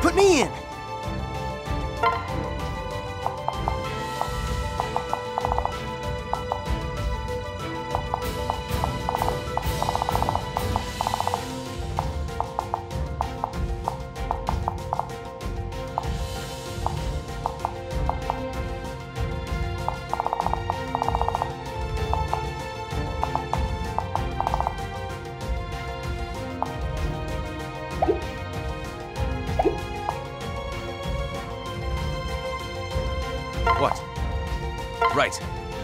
Put me in! What? Right.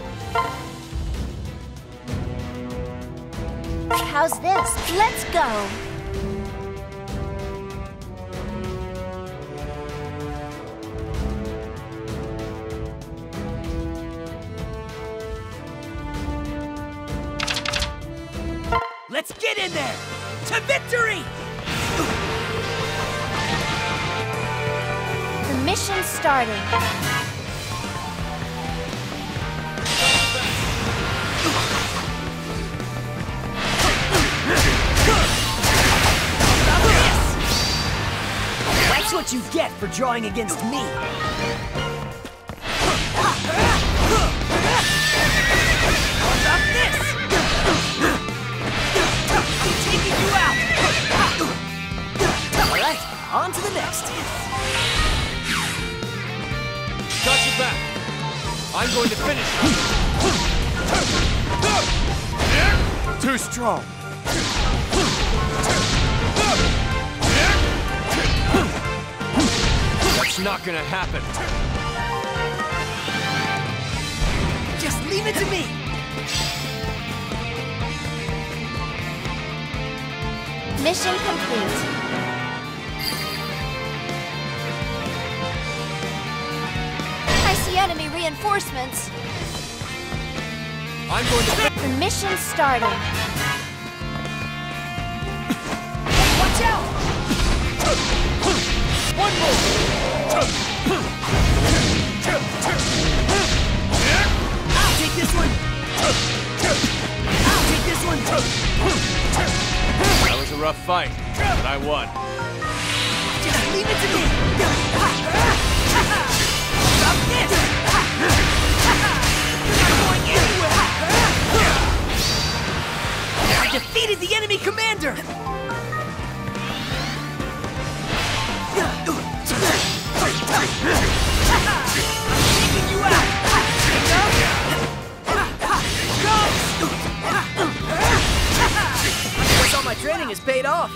How's this? Let's go! Let's get in there! To victory! The mission's starting. That's what you get for drawing against me! How about this? I'm taking you out! Alright, on to the next. Got your back. I'm going to finish you. Too strong. That's not gonna happen. Just leave it to me! Mission complete. I see enemy reinforcements. I'm going to... The mission's starting. Watch out! One more! I'll take this one! I'll take this one! That was a rough fight, but I won. Just leave it to me! Stop this! You're not going anywhere! I defeated the enemy commander! I'm taking you out! Guess all my training has paid off.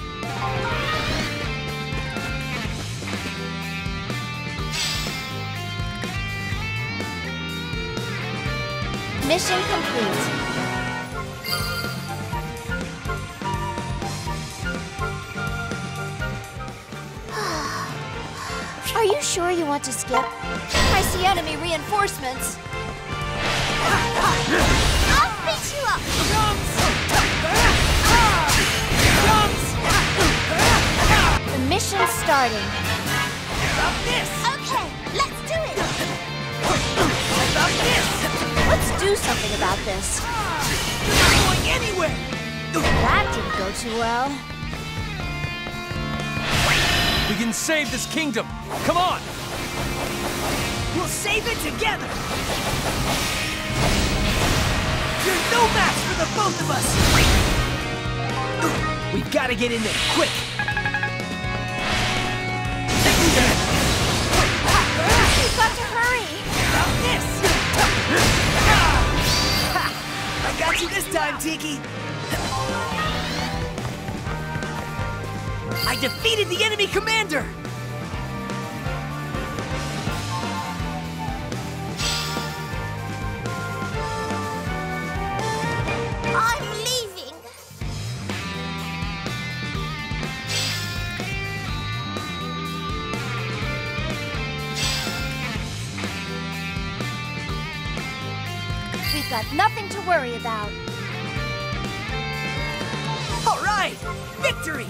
Mission complete. Are you sure you want to skip? I see enemy reinforcements. I'll beat you up! The mission's starting. Stop this! Okay, let's do it! Stop this! Let's do something about this. You're not going anywhere! That didn't go too well. We can save this kingdom. Come on! We'll save it together! You're no match for the both of us! We've got to get in there, quick! We've got to hurry! Stop this! Ha! I got you this time, Tiki! I defeated the enemy commander! I'm leaving! We've got nothing to worry about. All right! Victory!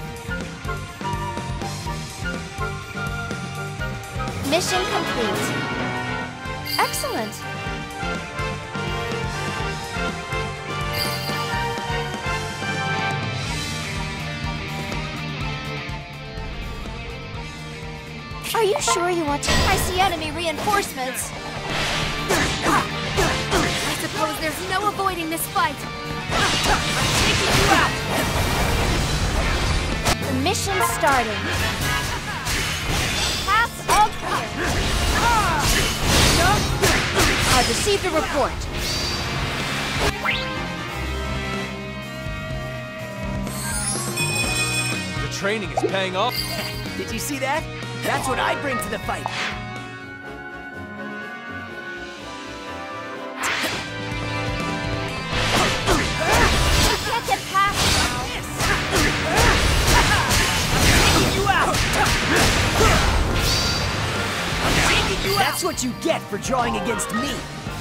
Mission complete. Excellent. Are you sure you want to? I see enemy reinforcements. I suppose there's no avoiding this fight. Taking you out! The mission's starting. Pass all clear. I've received a report. The training is paying off. Did you see that? That's what I bring to the fight. You can't get past now. Taking you out! Taking you out! That's what you get for drawing against me.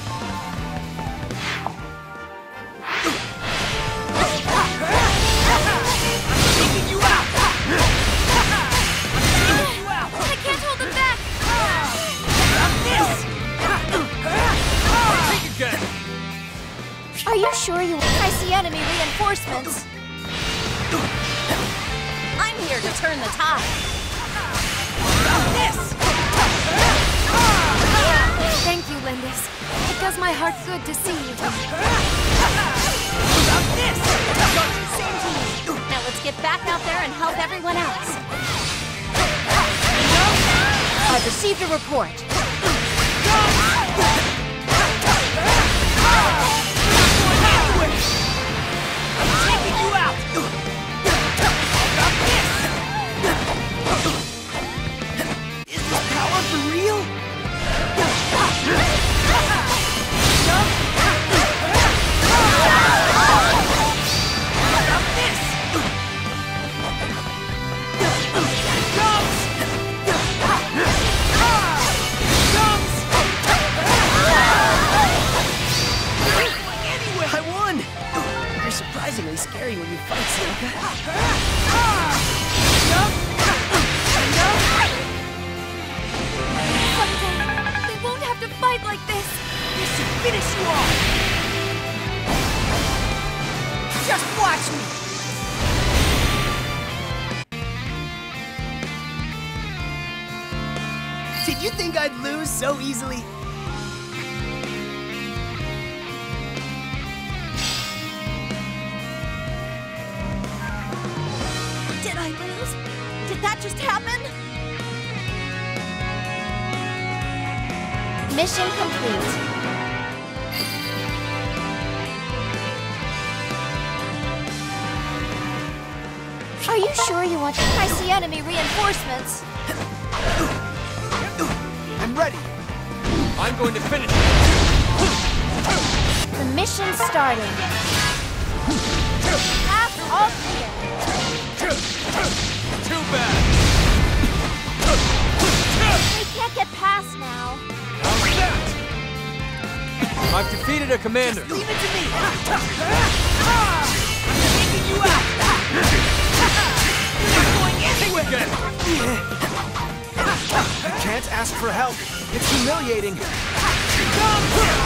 Taking you out! I can't hold them back! Think again. Are you sure you? I see enemy reinforcements. I'm here to turn the tide. Thank you, Lindis. It does my heart good to see you. Now let's get back out there and help everyone else. I've received a report. Taking you out! Is this power for real? I won! You're surprisingly scary when you fight, Sokka. Someday, they won't have to fight like this. This should finish you off! Just watch me! Did you think I'd lose so easily? Did I lose? Did that just happen? Mission complete. Are you sure you want to? I see enemy reinforcements. I'm ready. I'm going to finish. The mission's starting. Pass all clear. Too bad. We can't get past now. How's that? I've defeated a commander. Leave it to me! Taking you out! You're not going anywhere! Again. You can't ask for help. It's humiliating. You're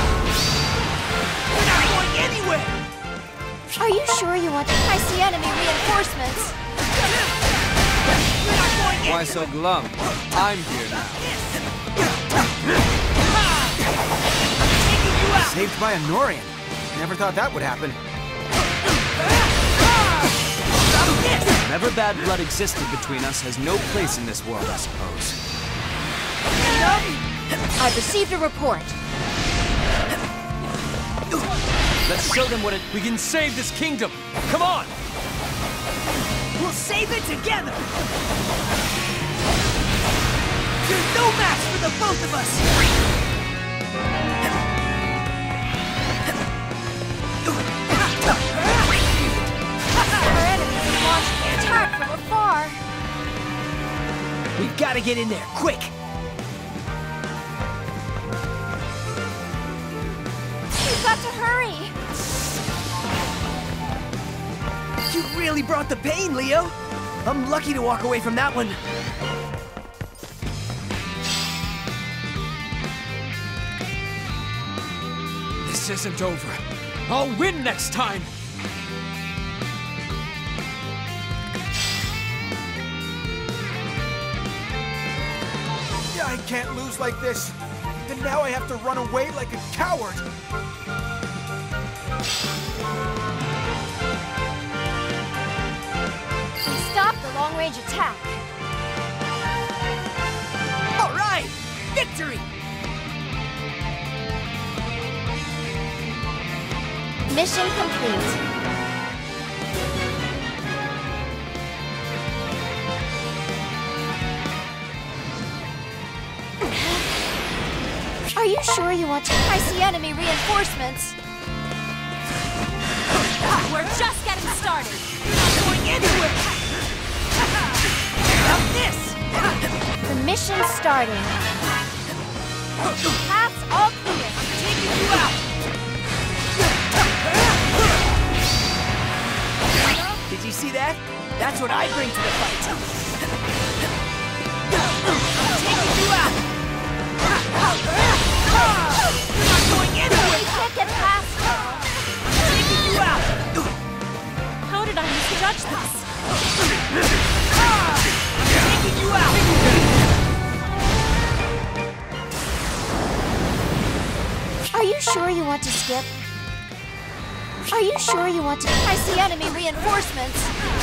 not going anywhere! Are you sure you want to? I see enemy reinforcements. You're not going anywhere! Why so glum? I'm here now. Taking you out! Saved by a Norian. Never thought that would happen. Whatever bad blood existed between us has no place in this world, I suppose. I've received a report. Let's show them what it... We can save this kingdom. Come on. We'll save it together! There's no match for the both of us! Our enemies have launched an attack from afar. We've got to get in there, quick! We've got to hurry. You really brought the pain, Leo! I'm lucky to walk away from that one. This isn't over. I'll win next time. can't lose like this. And now I have to run away like a coward. We stopped the long-range attack. All right! Victory! Mission complete. Are you sure you want to? I see enemy reinforcements. We're just getting started. Going anywhere! How about this? The mission's starting. Paths all clear. Taking you out! Did you see that? That's what I bring to the fight. Taking you out! You're not going anywhere! We can't get past now. Taking you out! How did I misjudge this? Taking you out! Are you sure you want to skip? Are you sure you want to? I see enemy reinforcements.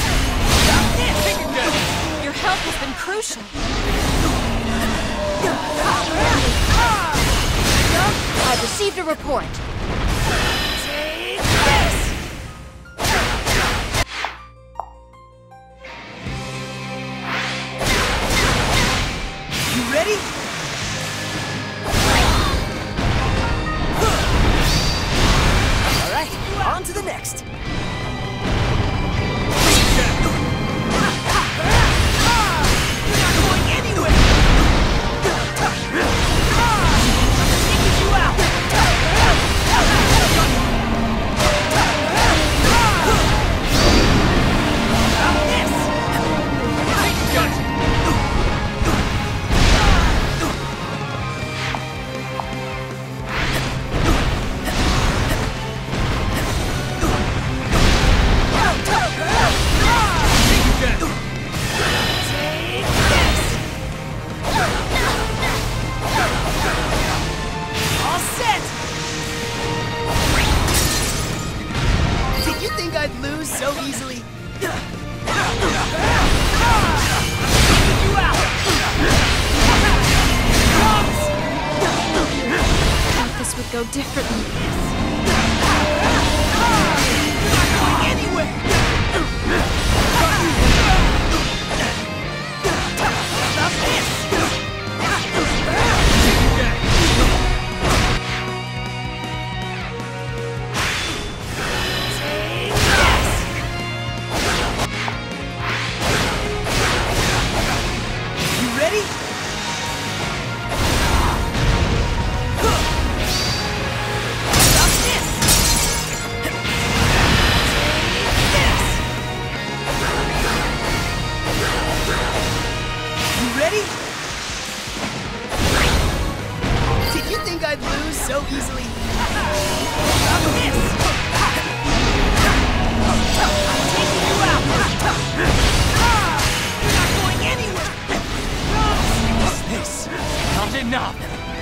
Your help has been crucial. I've received a report. Take this! You ready? All right, on to the next. You're not going anywhere! Taking you out! About this! Take this! All set! Did you think I'd lose so easily? Taking you out! I thought this would go differently. You're not going anywhere! About this! Take this! You ready? About this! Take this! You ready? Did you think I'd lose so easily? About this! Taking you out! You're not going anywhere! What's this? Not enough!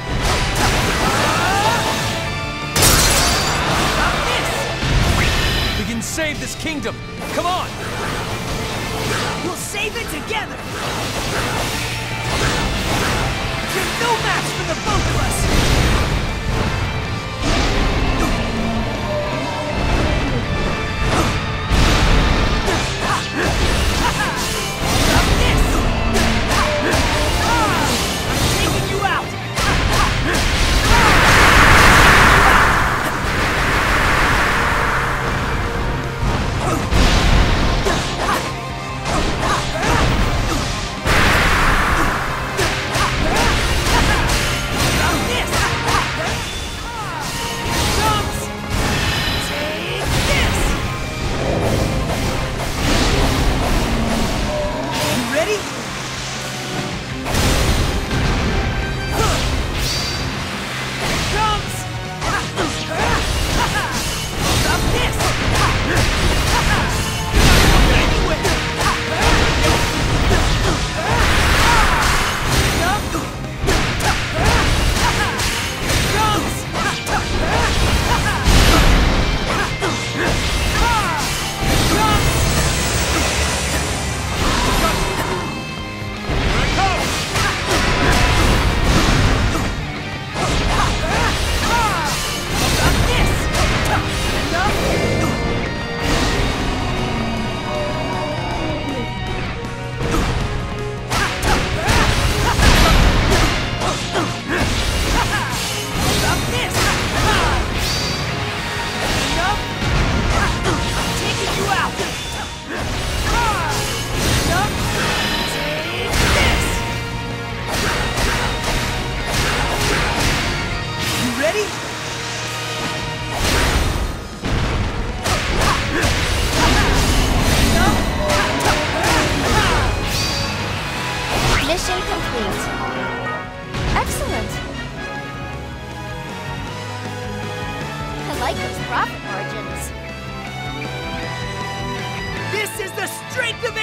About this! We can save this kingdom! Come on! We'll save it together! You're no match for the both of us! About this! I'm taking you out! About this!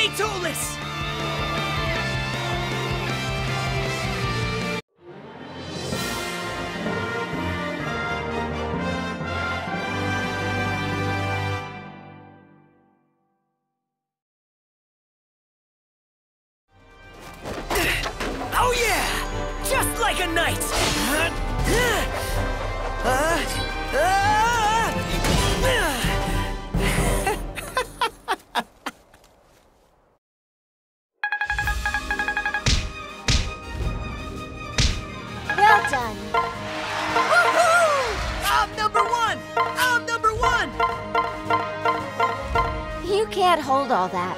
stay tooless! Oh yeah! Just like a knight! Well done. Woohoo! I'm number one! I'm number one! You can't hold all that.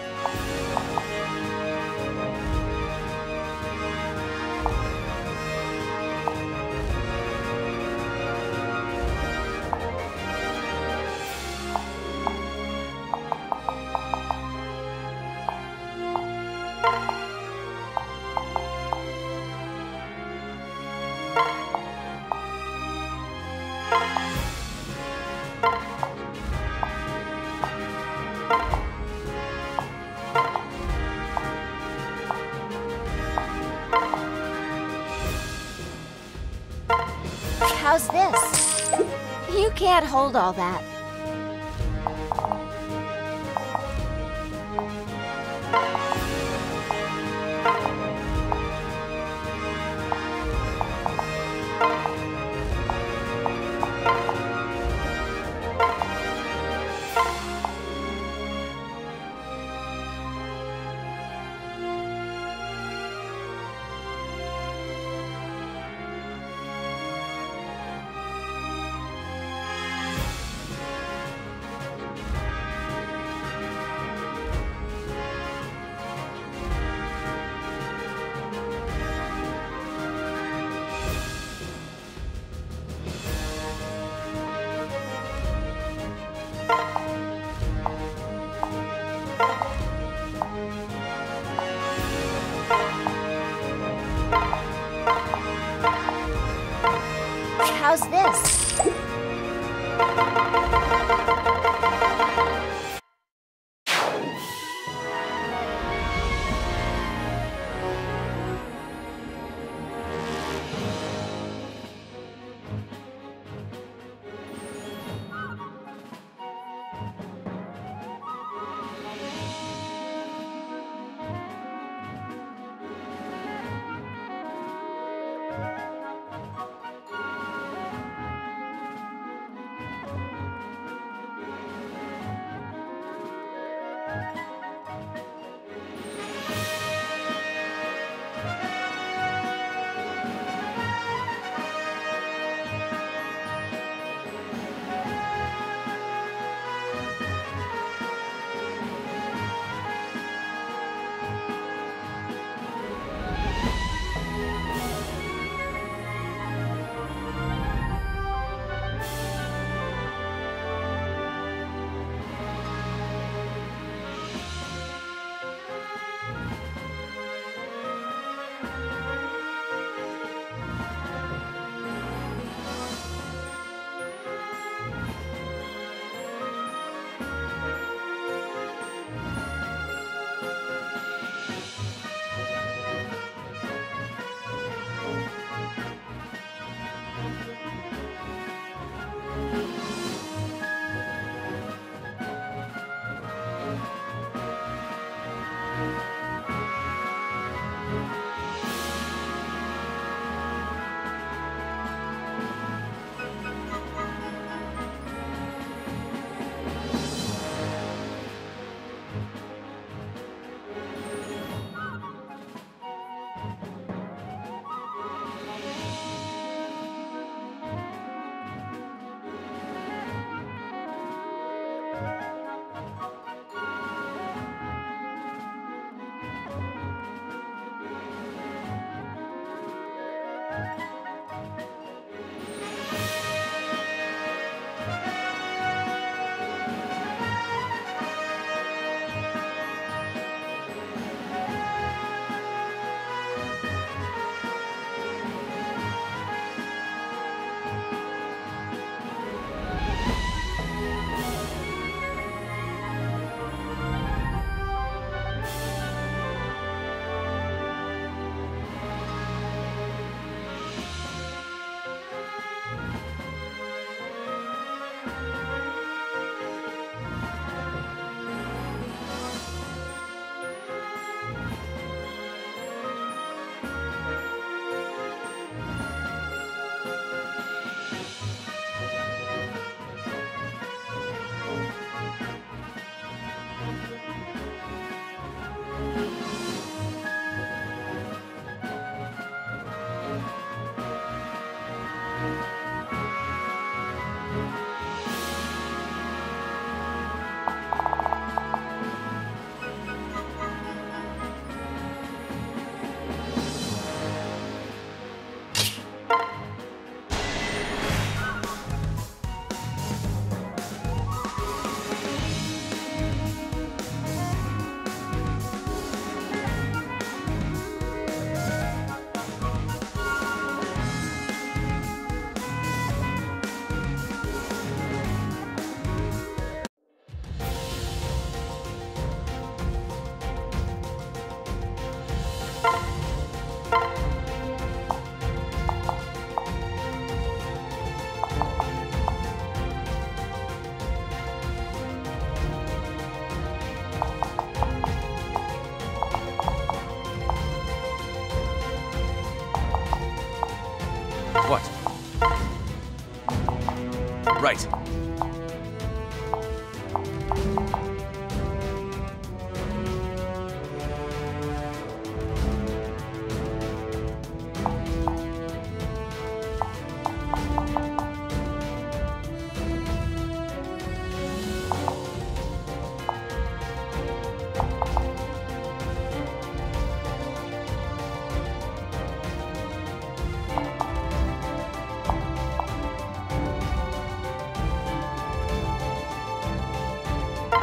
How's this? You can't hold all that. How's this?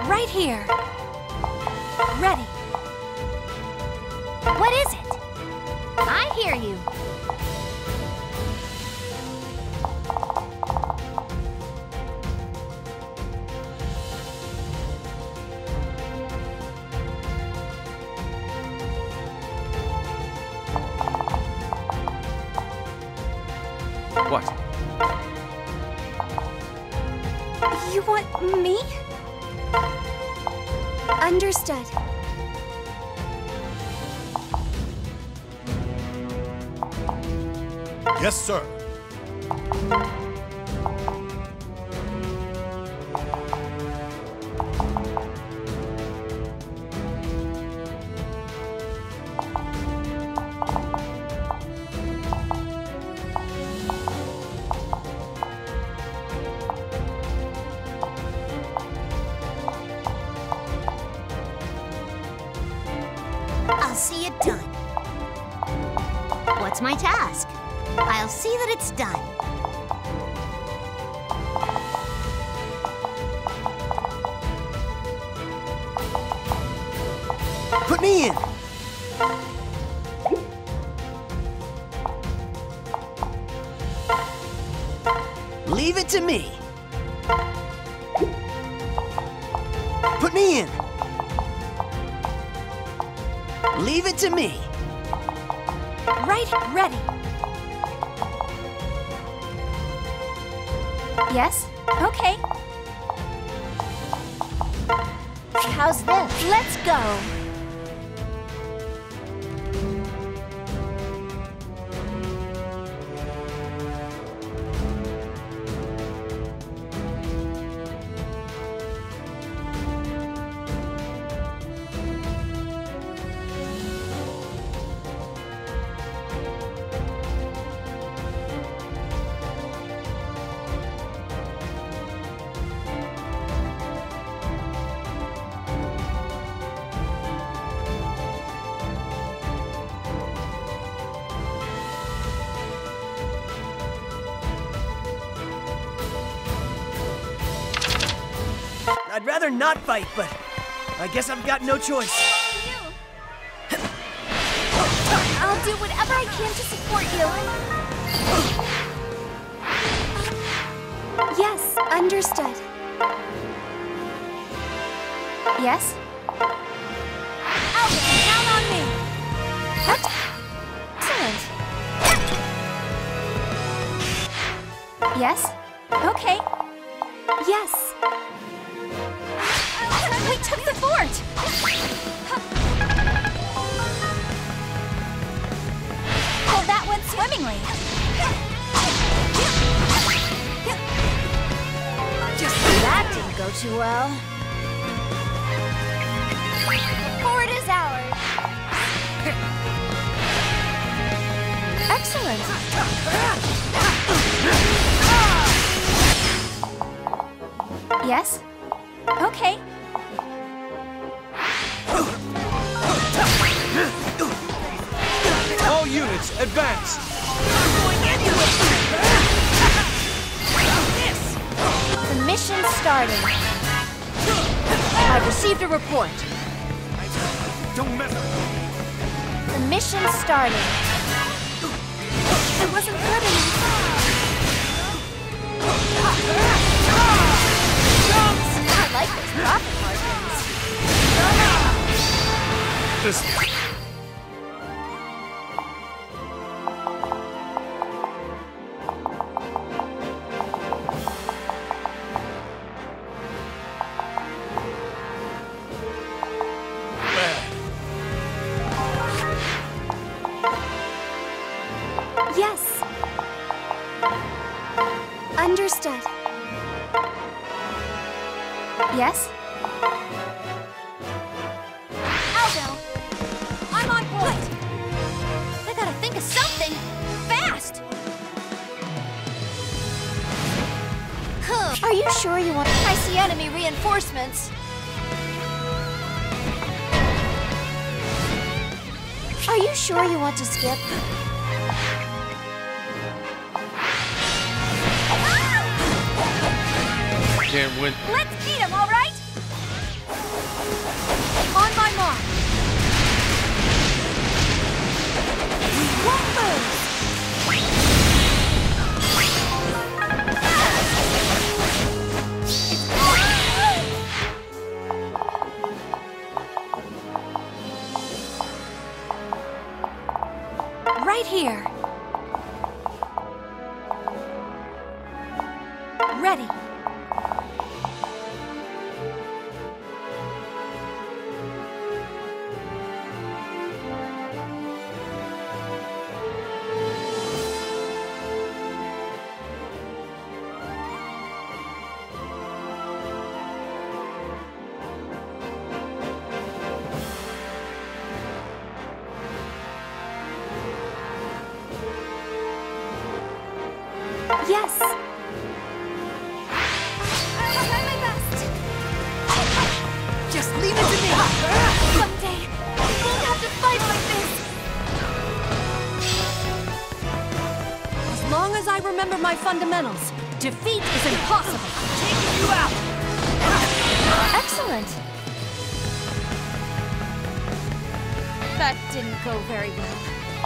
Right here. Ready. What is it? I hear you. What? You want me? Understood. Yes, sir. I'll see it done. What's my task? I'll see that it's done. Put me in! Leave it to me. Put me in. Leave it to me. Right, ready. Yes? Okay. How's this? Let's go. I'd rather not fight, but I guess I've got no choice. I'll do whatever I can to support you. Yes, understood. Yes? Alvin, count on me. Excellent. Yes? Okay. Yes. We took the fort! Pulled that one swimmingly. That didn't go too well. The fort is ours. Excellent. Yes? Okay. All units, advance! The mission started. I've received a report. Don't mess. The mission started. It wasn't good enough. I like those profit margins. This... Yes. Understood. Yes? Aldo, I'm on point. I gotta think of something fast. Are you sure you want? I see enemy reinforcements. Are you sure you want to skip? Can't win. Let's beat him, all right? right here. Ready. Yes. I'll try my best. Just leave it to me! Someday, we won't have to fight like this. As long as I remember my fundamentals, defeat is impossible. Taking you out! Excellent. That didn't go very well.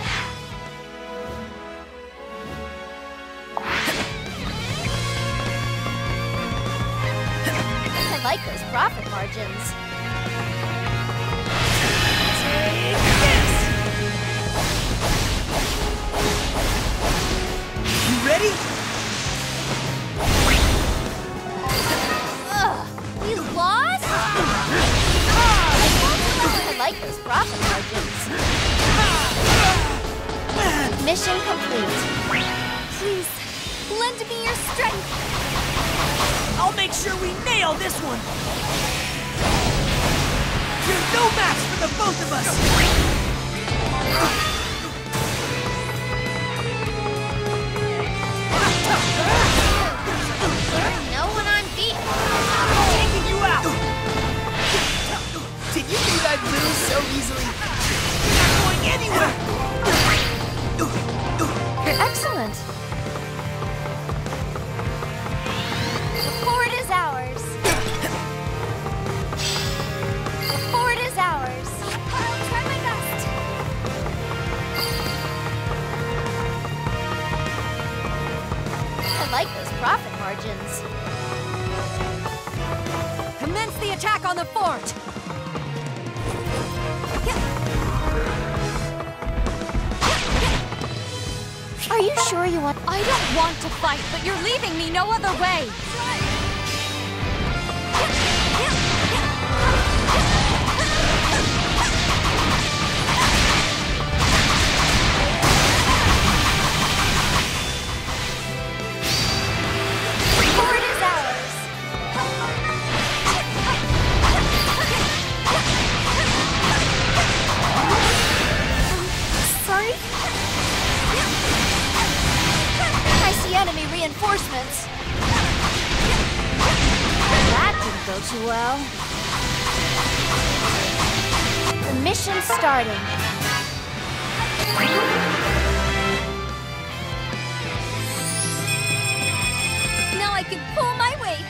I like those profit margins. Take this! You ready? Ugh, you lost? I like those profit margins. Mission complete. Please, lend me your strength. I'll make sure we nail this one! You're no match for the both of us! You know when I'm beaten. Taking you out! Did you think I'd lose so easily? You're not going anywhere! Excellent. The fort is ours. The fort is ours. I'll try my best. I like those profit margins. Commence the attack on the fort. Are you sure you want... I don't want to fight, but you're leaving me no other way. The fort is ours. Sorry? I see enemy reinforcements. That didn't go too well. The mission's starting. Now I can pull my weight.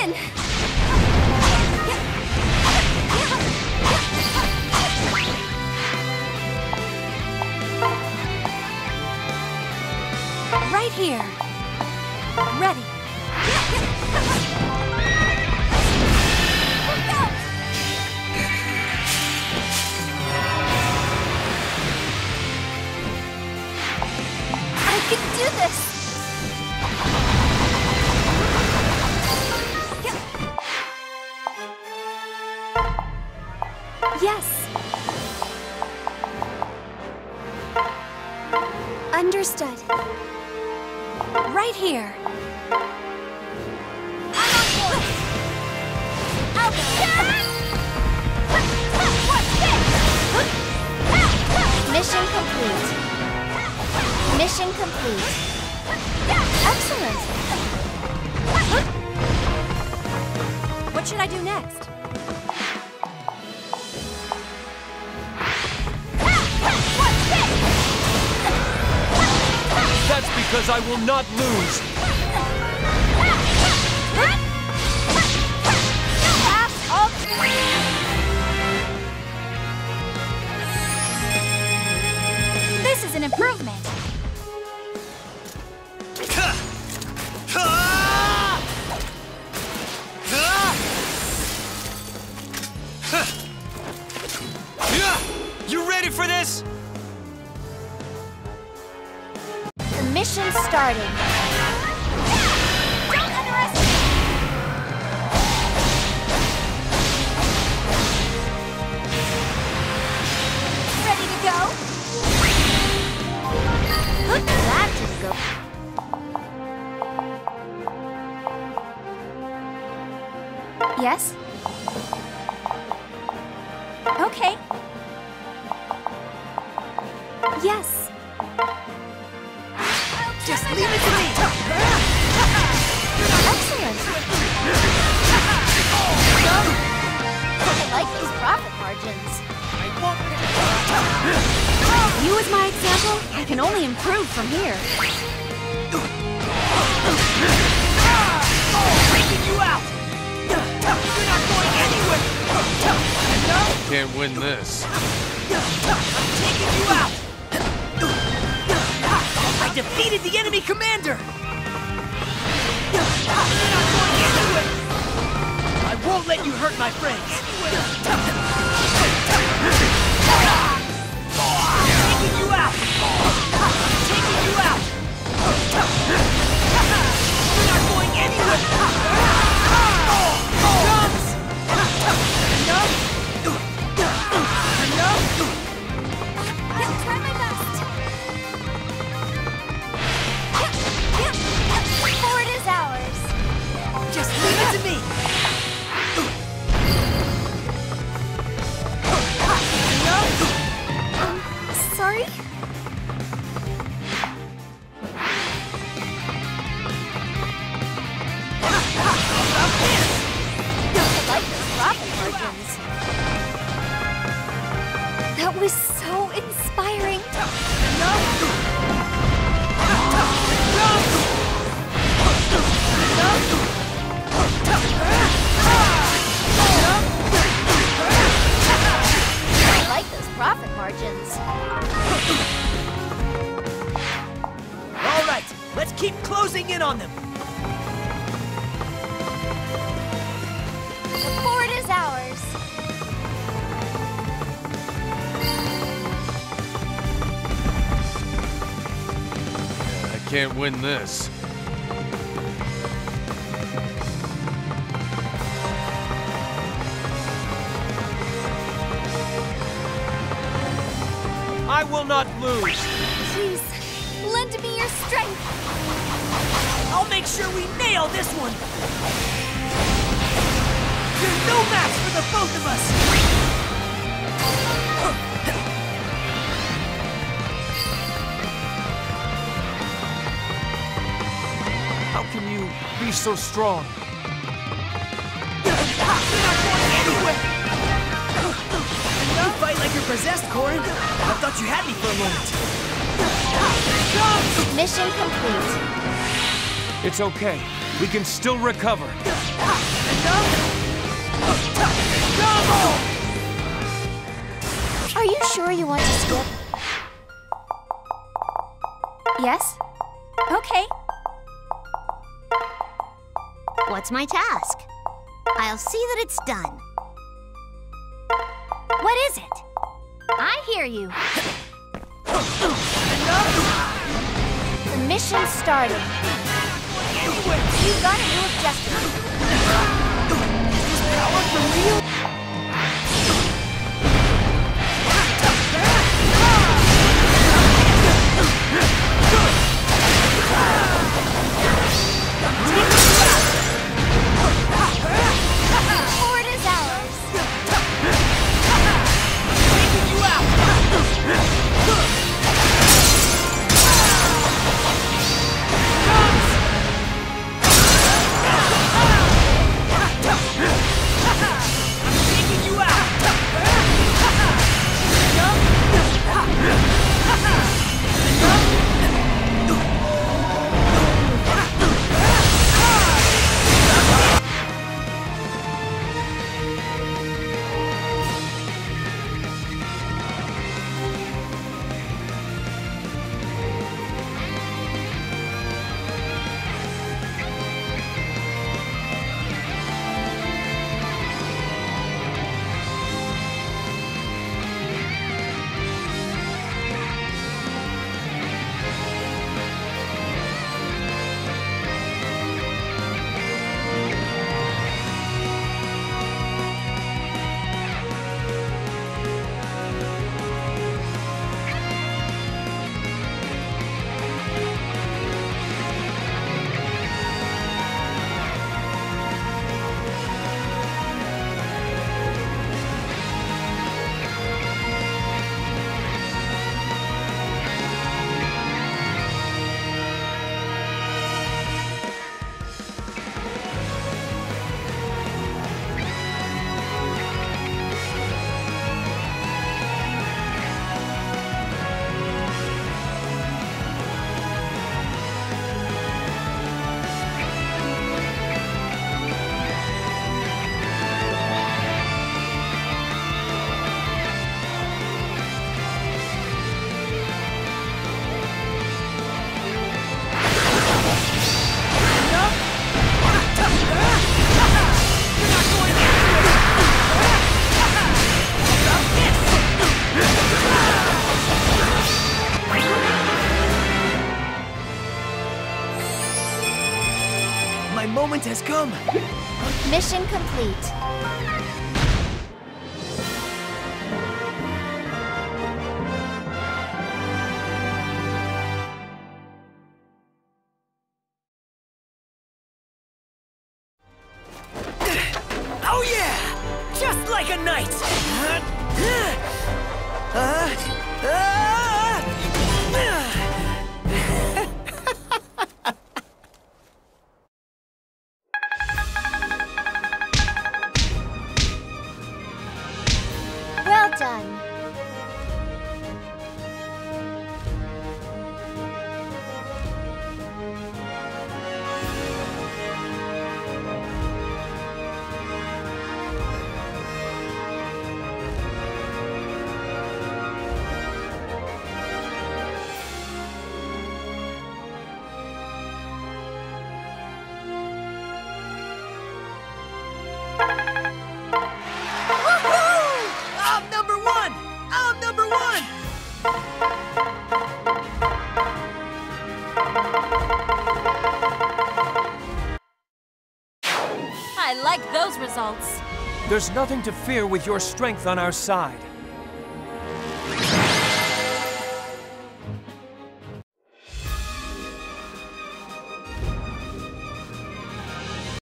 win! Right here. Ready. I can do this! Yes. Understood. Right here. I'm on board. I'll go. What's this? Mission complete. Mission complete. Excellent. What should I do next? That's because I will not lose. This is an improvement. You ready for this? The mission starting. Don't underestimate. Ready to go? That didn't go. Yes? Okay. Yes. Just leave it to me! Excellent. I like these profit margins. You as my example, I can only improve from here. Taking you out! You're not going anywhere! Can't win this. Taking you out! I defeated the enemy commander! You're not going anywhere! I won't let you hurt my friends! Taking you out! Taking you out! You're not going anywhere! Drums! Enough! Enough! I'll try my best. Ford is ours. Just leave it to me! Sorry? I like those profit margins. That was so inspiring. I like those profit margins. All right, let's keep closing in on them. The Ford is ours. I can't win this. I will not lose. Please, lend me your strength. I'll make sure we nail this one. You're no match for the both of us. How can you be so strong? You're not going anywhere. You fight like you're possessed, Corrin. I thought you had me for a moment. Mission complete. It's okay. We can still recover. Are you sure you want to skip? Yes? Okay. What's my task? I'll see that it's done. What is it? I hear you. The mission started. You've got a new objective. Is power for real? Ford is ours. Taking you out! Taking you out! My moment has come. Mission complete. Oh yeah! Just like a knight! Well done. I'm number one! I'm number one! I like those results. There's nothing to fear with your strength on our side.